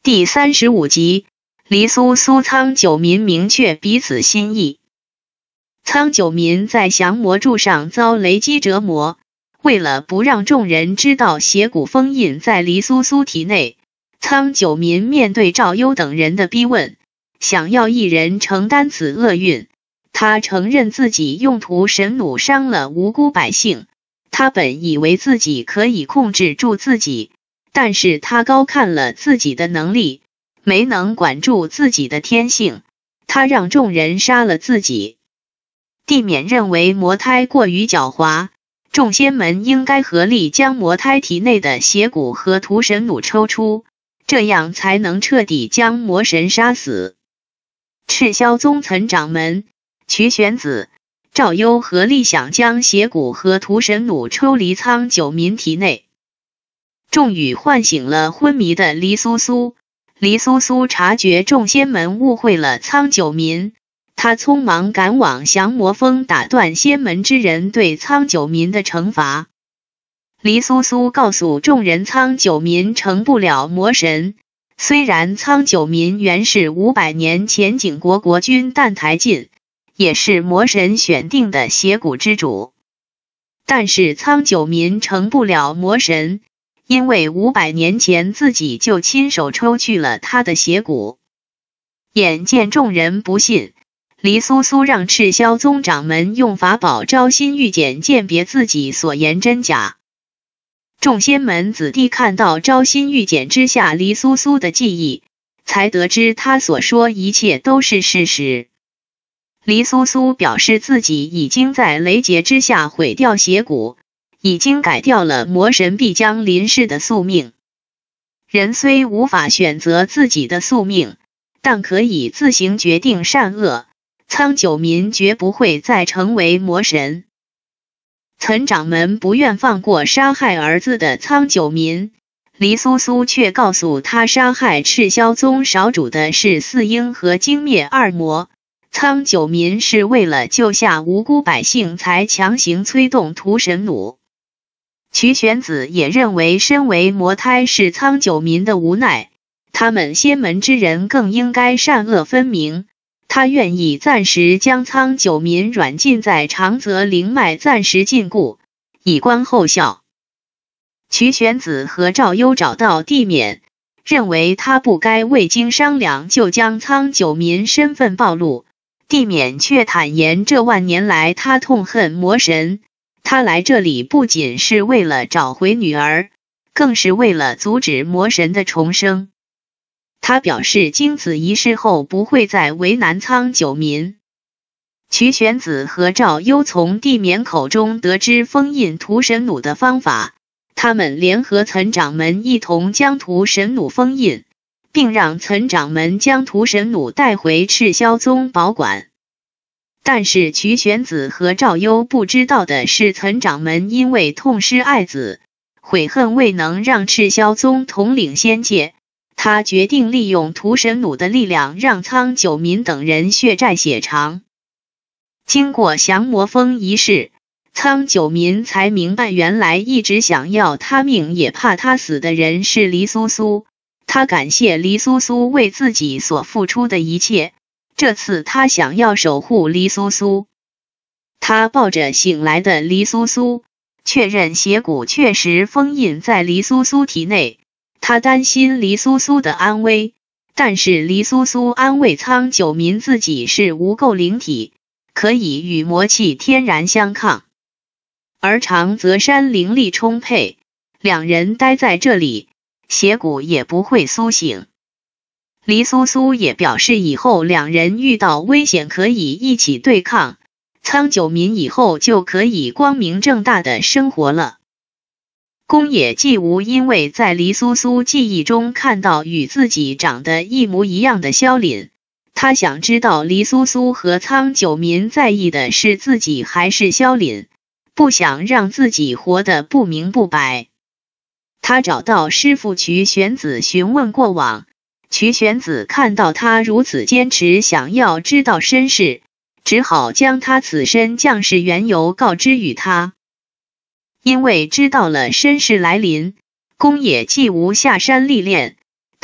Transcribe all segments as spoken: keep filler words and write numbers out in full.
第三十五集，黎苏苏苍九民明确彼此心意。苍九民在降魔柱上遭雷击折磨，为了不让众人知道邪蛊封印在黎苏苏体内，苍九民面对赵幽等人的逼问，想要一人承担此厄运。他承认自己用屠神弩伤了无辜百姓，他本以为自己可以控制住自己，但是他高看了自己的能力，没能管住自己的天性，他让众人杀了自己。帝冕认为魔胎过于狡猾，众仙门应该合力将魔胎体内的邪蛊和屠神弩抽出，这样才能彻底将魔神杀死。赤霄宗岑掌门、瞿玄子、赵幽合力想将邪蛊和屠神弩抽离苍九民体内。众语唤醒了昏迷的黎苏苏，黎苏苏察觉众仙门误会了苍九民，他匆忙赶往降魔峰，打断仙门之人对苍九民的惩罚。黎苏苏告诉众人，苍九民成不了魔神，虽然苍九民原是五百年前景国国君澹台烬，也是魔神选定的邪蛊之主，但是苍九民成不了魔神，因为五百年前自己就亲手抽去了他的邪蛊。眼见众人不信，黎苏苏让赤霄宗掌门用法宝招心玉简鉴别自己所言真假。众仙门子弟看到招心玉简之下黎苏苏的记忆，才得知他所说一切都是事实。黎苏苏表示自己已经在雷劫之下毁掉邪蛊，已经改掉了魔神必将临世的宿命。人虽无法选择自己的宿命，但可以自行决定善恶，苍九民绝不会再成为魔神。岑掌门不愿放过杀害儿子的苍九民，黎苏苏却告诉他，杀害赤霄宗少主的是四婴和惊灭二魔，苍九民是为了救下无辜百姓才强行催动屠神弩。瞿玄子也认为身为魔胎是苍九民的无奈，他们仙门之人更应该善恶分明，他愿意暂时将苍九民软禁在长泽灵脉，暂时禁锢，以观后效。瞿玄子和赵幽找到帝冕，认为他不该未经商量就将苍九民身份暴露，帝冕却坦言这万年来他痛恨魔神，他来这里不仅是为了找回女儿，更是为了阻止魔神的重生。他表示经此一事后不会再为难苍九民。瞿玄子和赵幽从帝冕口中得知封印屠神弩的方法，他们联合岑掌门一同将屠神弩封印，并让岑掌门将屠神弩带回赤霄宗保管。但是瞿玄子和赵幽不知道的是，岑掌门因为痛失爱子，悔恨未能让赤霄宗统领仙界，他决定利用屠神弩的力量让苍九民等人血债血偿。经过降魔峰一事，苍九民才明白，原来一直想要他命也怕他死的人是黎苏苏。他感谢黎苏苏为自己所付出的一切，这次他想要守护黎苏苏。他抱着醒来的黎苏苏，确认邪蛊确实封印在黎苏苏体内，他担心黎苏苏的安危，但是黎苏苏安慰苍九民自己是无垢灵体，可以与魔气天然相抗。而长泽山灵力充沛，两人待在这里，邪蛊也不会苏醒。黎苏苏也表示以后两人遇到危险可以一起对抗，苍九民以后就可以光明正大的生活了。宫野纪无因为在黎苏苏记忆中看到与自己长得一模一样的萧凛，他想知道黎苏苏和苍九民在意的是自己还是萧凛，不想让自己活得不明不白。他找到师父瞿玄子询问过往，瞿玄子看到他如此坚持想要知道身世，只好将他此身降世缘由告知与他。因为知道了身世来临，宫野纪无下山历练，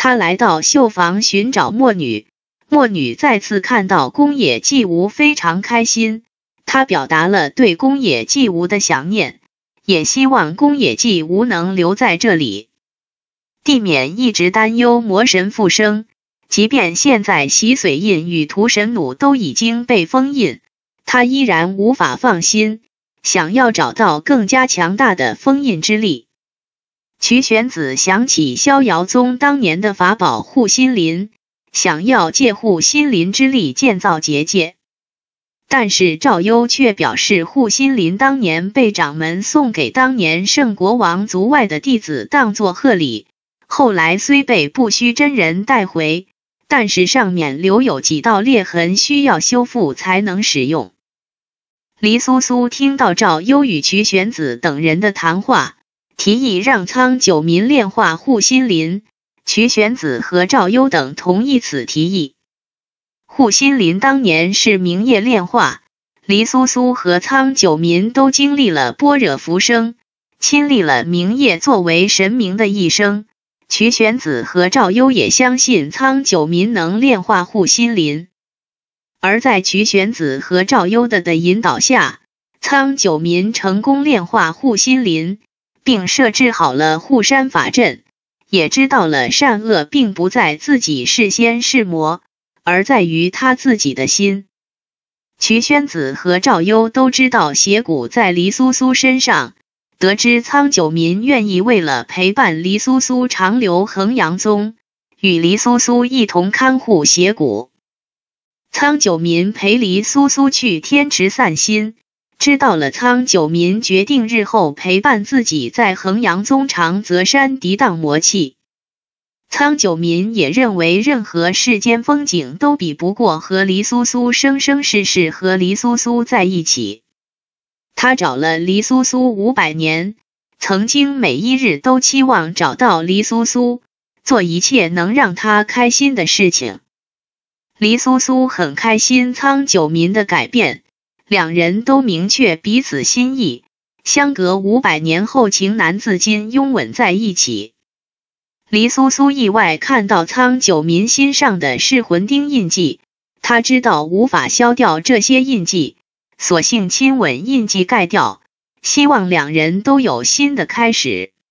他来到绣房寻找墨女，墨女再次看到宫野纪无非常开心，他表达了对宫野纪无的想念，也希望宫野纪无能留在这里。地免一直担忧魔神复生，即便现在洗髓印与屠神弩都已经被封印，他依然无法放心，想要找到更加强大的封印之力。瞿玄子想起逍遥宗当年的法宝护心林，想要借护心林之力建造结界，但是赵幽却表示护心林当年被掌门送给当年圣国王族外的弟子当作贺礼，后来虽被不虚真人带回，但是上面留有几道裂痕，需要修复才能使用。黎苏苏听到赵幽与瞿玄子等人的谈话，提议让苍九民炼化护心林，瞿玄子和赵幽等同意此提议。护心林当年是明夜炼化，黎苏苏和苍九民都经历了般若浮生，亲历了明夜作为神明的一生。瞿玄子和赵幽也相信苍九民能炼化护心林，而在瞿玄子和赵幽的的引导下，苍九民成功炼化护心林，并设置好了护山法阵，也知道了善恶并不在自己是仙是魔，而在于他自己的心。瞿玄子和赵幽都知道邪蛊在黎苏苏身上，得知苍九民愿意为了陪伴黎苏苏长留衡阳宗，与黎苏苏一同看护邪蛊。苍九民陪黎苏苏去天池散心，知道了苍九民决定日后陪伴自己在衡阳宗长泽山涤荡魔气。苍九民也认为任何世间风景都比不过和黎苏苏生生世世和黎苏苏在一起。他找了黎苏苏五百年，曾经每一日都期望找到黎苏苏，做一切能让他开心的事情。黎苏苏很开心苍九民的改变，两人都明确彼此心意，相隔五百年后情难自禁拥吻在一起。黎苏苏意外看到苍九民心上的是魂钉印记，他知道无法消掉这些印记，索性亲吻印记盖掉，希望两人都有新的开始。